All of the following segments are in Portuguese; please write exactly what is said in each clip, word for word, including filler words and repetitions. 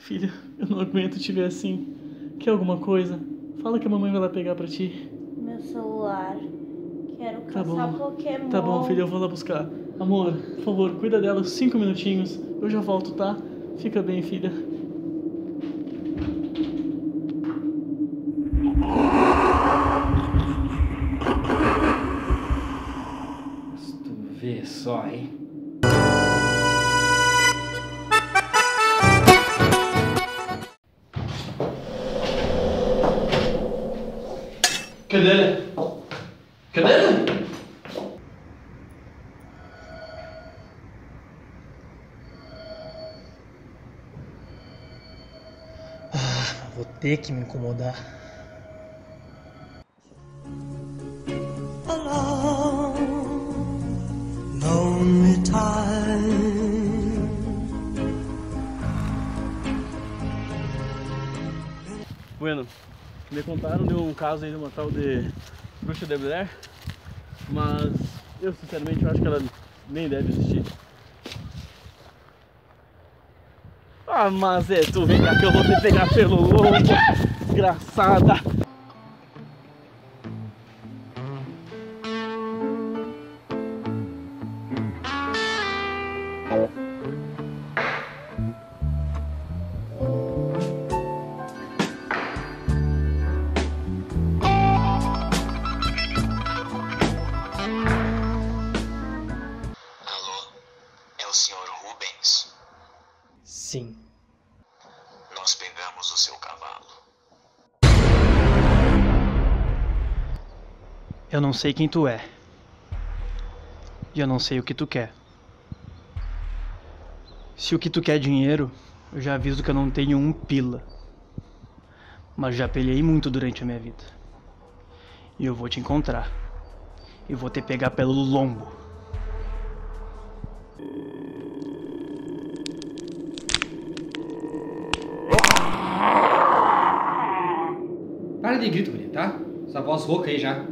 Filha, eu não aguento te ver assim. Quer alguma coisa? Fala que a mamãe vai lá pegar pra ti. Meu celular. Quero Tá caçar bom. Pokémon. Tá bom, filha, eu vou lá buscar. Amor, por favor, cuida dela cinco minutinhos. Eu já volto, tá? Fica bem, filha. Se tu vê só, hein? Cadê ele? Cadê ele? Ah, vou ter que me incomodar. Lonely time. Bueno, me contaram de um caso aí de uma tal de bruxa de Blair, mas eu sinceramente eu acho que ela nem deve existir. Ah, mas é, tu vem cá que eu vou te pegar pelo lombo, desgraçada. O senhor Rubens? Sim. Nós pegamos o seu cavalo. Eu não sei quem tu é. E eu não sei o que tu quer. Se o que tu quer é dinheiro, eu já aviso que eu não tenho um pila. Mas já pelhei muito durante a minha vida. E eu vou te encontrar. E vou te pegar pelo lombo. Para de grito, guria, tá? Essa voz rouca aí já.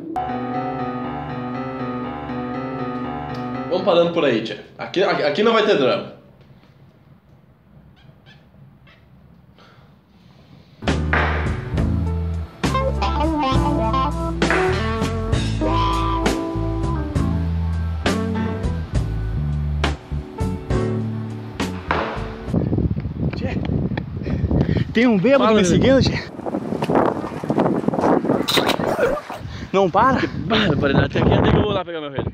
Vamos parando por aí, tia. Aqui, aqui não vai ter drama. Tchê, tem um bêbado me seguindo, tchê? Não para? Que barbaridade, até aqui até que eu vou lá pegar meu rei.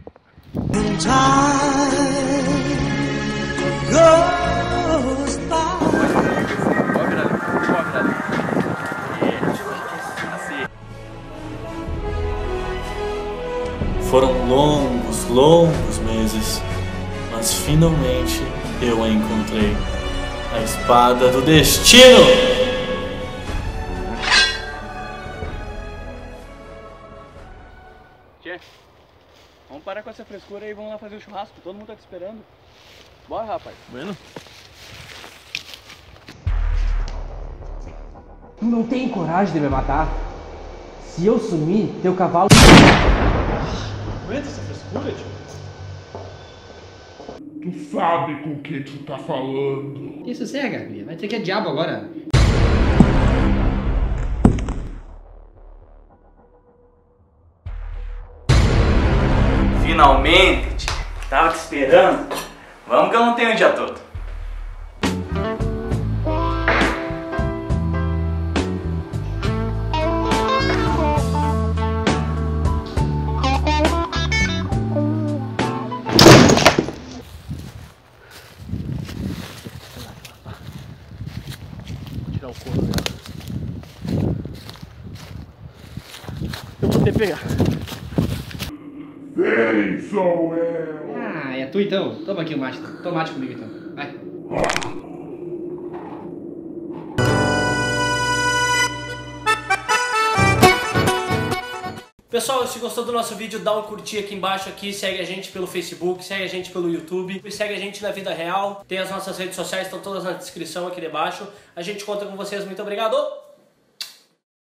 Foram longos, longos meses, mas finalmente eu a encontrei. A espada do destino! Tchê, vamos parar com essa frescura aí e vamos lá fazer o churrasco. Todo mundo tá te esperando. Bora, rapaz. Bueno. Tu não tem coragem de me matar? Se eu sumir, teu cavalo... Aguenta essa frescura, tio. Tu sabe com o que tu tá falando. Que sossega, guria. Vai ter que é diabo agora. Finalmente, tia. Tava te esperando. Vamos que eu não tenho o dia todo. Vou tirar o couro dela. Eu vou ter que pegar. Quem sou eu? Ah, é tu então? Toma aqui o mate. Toma mate comigo então. Vai. Pessoal, se gostou do nosso vídeo, dá um curtir aqui embaixo aqui, segue a gente pelo Facebook, segue a gente pelo YouTube e segue a gente na vida real. Tem as nossas redes sociais, estão todas na descrição aqui debaixo. A gente conta com vocês, muito obrigado!